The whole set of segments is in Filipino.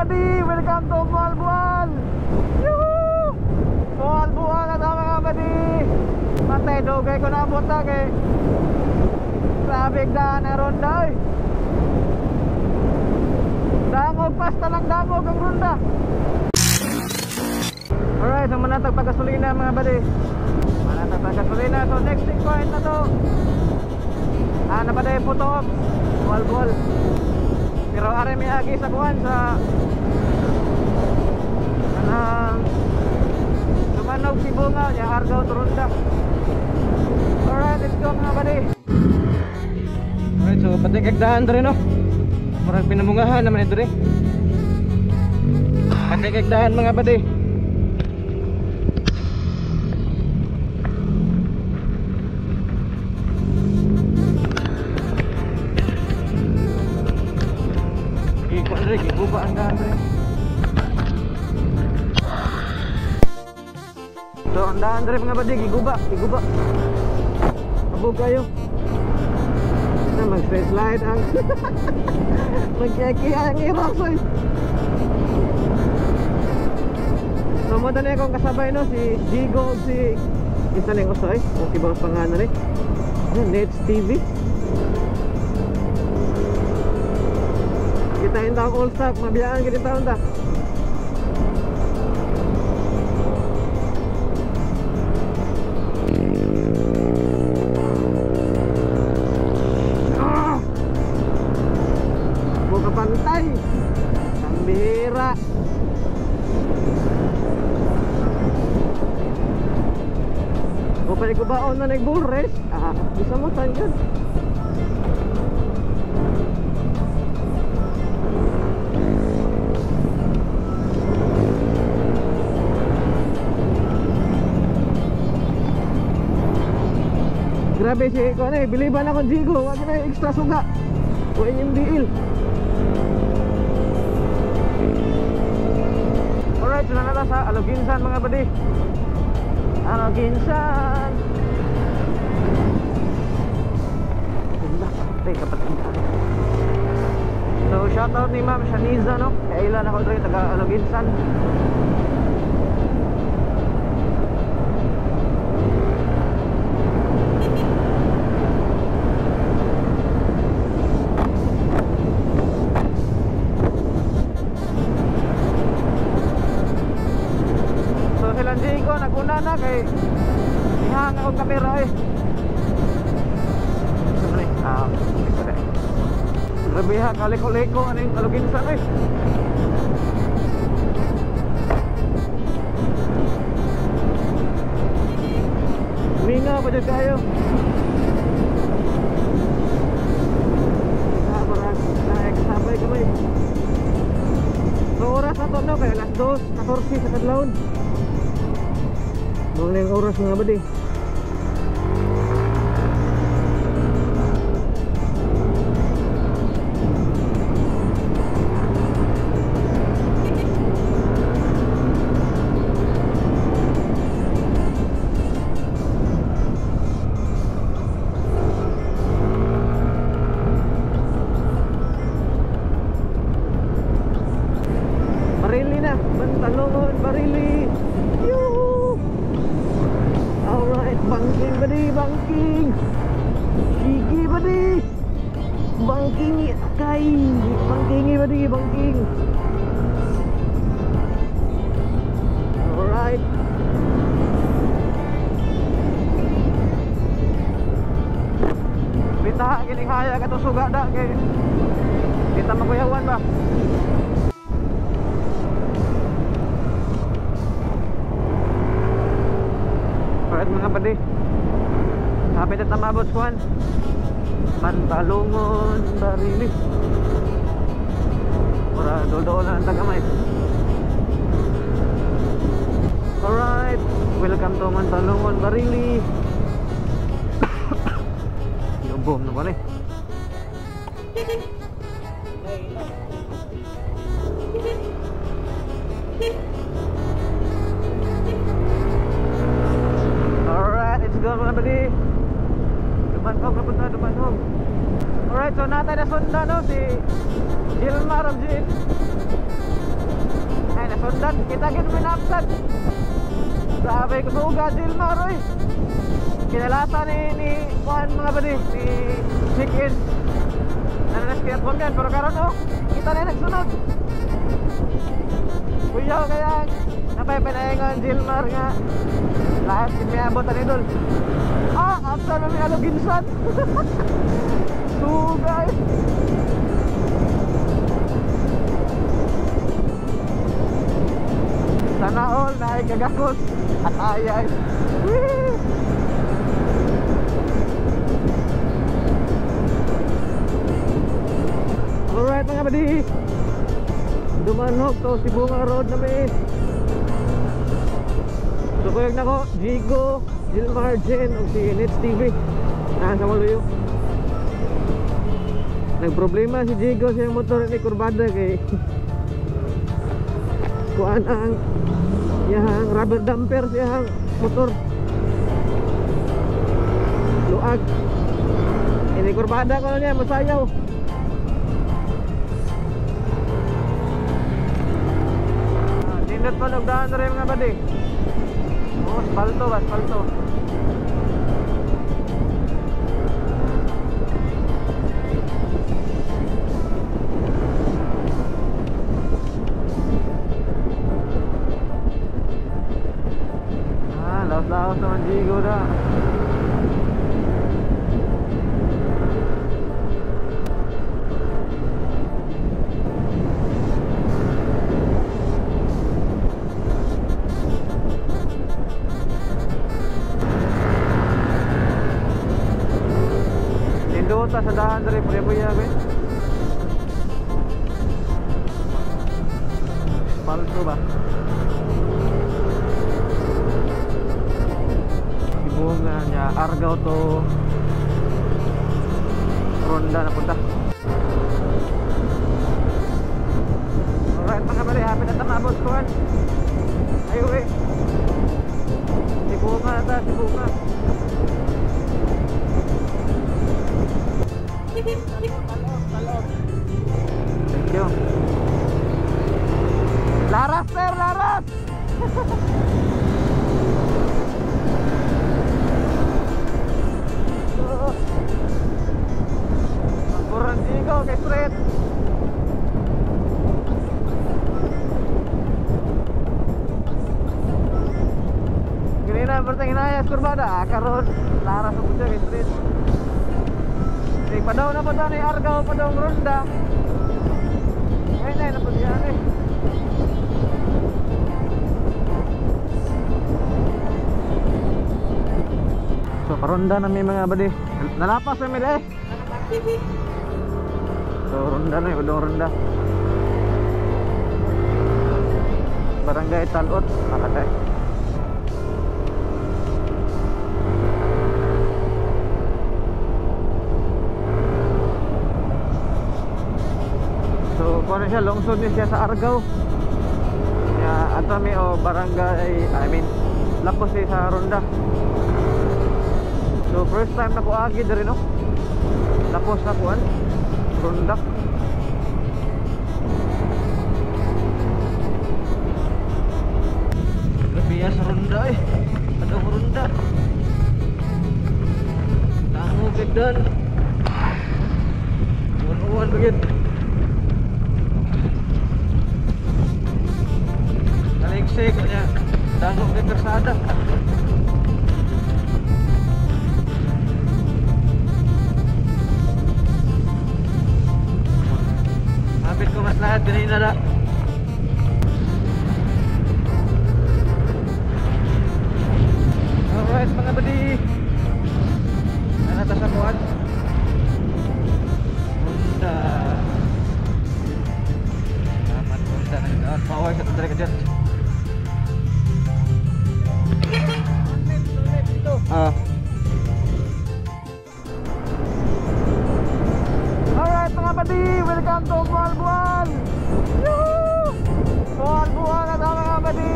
buddy! Welcome to Bual-Bual! Yuhuu! Bual-Bual na mga buddy! Patay dogay ko na buta kay traffic daan na ronda oy. Dangog pasta lang dangog ang ronda. Alright, so manatag pagkasulina mga buddy. Manatag pagkasulina. So next checkpoint na to. Napaday Putok Bual-Bual. Pero are may agi sa kuwan sa Sumanog si Bunga niya Argao Turunda. Alright, let's go mga buddy. Alright, so patikik daan dre no. Marag pinamungahan naman ito dre. Patikik daan mga buddy. Giguba ang daan dre. So ang daan dre mga buddy, giguba. Abog kayo. Mag-straight slide ang magkiki ang irosoy. So mo dali akong kasabay no, si Jigo, si isa ning usoy. Okay ba pangalan ni? Nets TV. Kita hinta all stock, mabiyaan kita taon ta. Buka pantai. Sambira. Buka ni kubaon na nag-bull race. Bisa mo tanggad. Grabe si ko na, biliban ako Jigo, wag na extra suga. Kuha yung deal. Alright, so na sa Aloginsan mga buddy. Aloginsan. Ganda, patay kapatid. So shoutout ni Ma'am Shaniza no. Kailan ako dito taga Aloginsan. Naguna na kay ihang akong kamera eh. Grabe ha, kaliko-liko aning Aloginsan eh. Minga pa dyan kayo. Sabay kami. So oras na to no, kaya alas 2:14 sa kadlawon. Doon yung oras mga buddy. Barili na, Bantalongon, Barili. Yuhu! Alright, banking buddy, banking. Sige buddy. Banking kay. Banking buddy, banking. Alright. Bita gini kaya ka to suga da kay. Kita makuyawan ba? Alright mga buddy, hapit na tamabot kuhan Bantalongon, Barili. Para dol-dol na ang tagamay. Alright, welcome to Bantalongon, Barili. Yobom na pala eh. Go mga buddy. Dumantog na punta, dumantog. Alright, so natay na sunda no si Gilmar of Gil. napsan, kita gin mo napsan. Grabe ko suga, Gilmar, oy. Kinalasa ni Juan mga badi, ni check-in. Nananas kung yan, pero karon oh, kita na nagsunod. Kuyaw kaya, napay pinahingan Gilmar nga. Lahat kiniabot ang idol. After na may aloginsan. Suga eh. Sana all na ay gagakos at ayay. Alright mga badi, dumanhog to si Bunga Road na may. Sukuyag na ko Jigo, Gilmar, Jen o si Nets TV nasa Maluyo. Nagproblema si Jigo sa motor ni kurbada kay kuan ang yang rubber damper siyang motor luag. Ini kurbada ko niya masayaw. Nindot pa nagdaan na rin mga badi. Asfalto ba? Asfalto. Laos-laos naman Jigo na. Nindota sa dahan dari pre-buya be. Palto ba? Bunga niya Argao to Ronda na punta. Alright mga bali, happy na tamabot kuhan. Ayo eh. Si Bunga ata, si Bunga. Thank you. Laras sir, laras. Kurang Jigo kay Fred. Gini na bertengin ayas kurbada karon laras sa puja kay Fred. Di padaw na padaw ni Argao padaw Ronda. Ngayon na po diyan eh. So paronda na may mga badi. Nalapas na mila eh. So ronda na yung ronda. Barangay Talot, Makatay. So kung ano siya, lungsod niya siya sa Argao. Ya, ato may o barangay, I mean lapos siya sa ronda. So first time na ko agi dari no. Tapos na kuan ronda. Lebih sa ronda eh. Ada ronda. Tango gagdan. Uwan begit. Kaligsik nya. Tango ke persada. Habis ko mas lahat ganina na. Alright mga badi. Nanatas sa kuwan. Punta. Dapat punta na daan. Paway sa tundra ka dyan. Alright mga badi, welcome to Bual-Bual. Yuhuu! Bual-Bual na mga badi.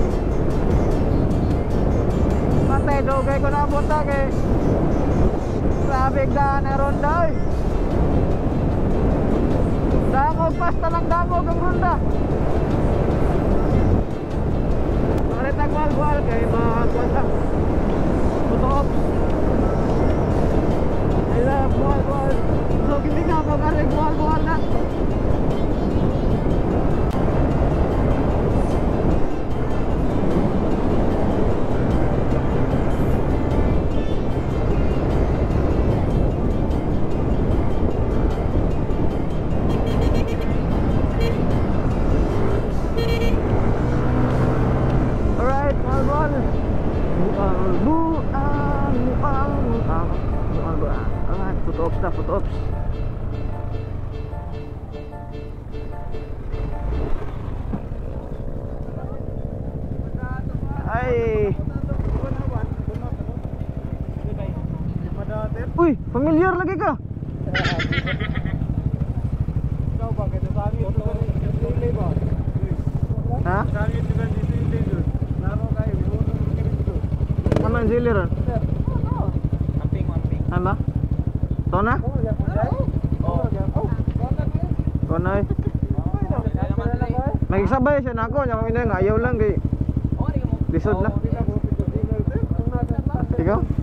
Patay dogay ko na punta kay traffic daan na ronda eh. Dangog, basta lang dangog ang ronda. Balik nagbual-bual kay magbual lang. Puto-ops. I love bual-bual. So hindi nga ako karig bual-bual na. Puto-ops. Ay. Uy, familiar lagi ka. Ha? Aman sili ron. Ano? Tona? Konoy. Nagsabay siya nako, nya mo ayaw lang kay lisod na. Ikaw?